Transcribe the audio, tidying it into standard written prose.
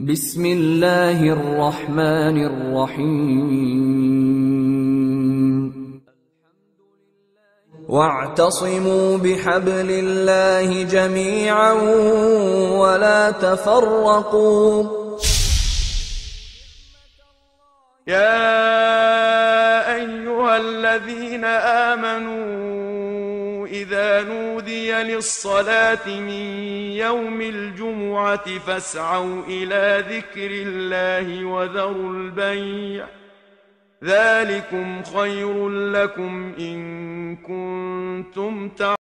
بسم الله الرحمن الرحيم واعتصموا بحبل الله جميعا ولا تفرقوا يا أيها الذين آمنوا إذا نودي للصلاة من يوم الجمعة فاسعوا إلى ذكر الله وذروا البيع ذلكم خير لكم إن كنتم تعلمون